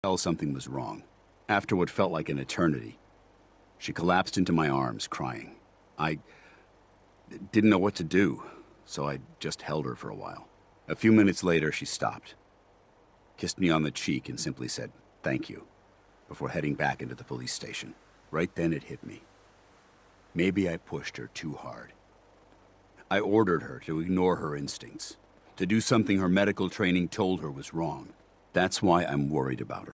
tell something was wrong. After what felt like an eternity, she collapsed into my arms, crying. I didn't know what to do, so I just held her for a while. A few minutes later, she stopped, kissed me on the cheek, and simply said, "Thank you," before heading back into the police station. Right then it hit me. Maybe I pushed her too hard. I ordered her to ignore her instincts, to do something her medical training told her was wrong. That's why I'm worried about her.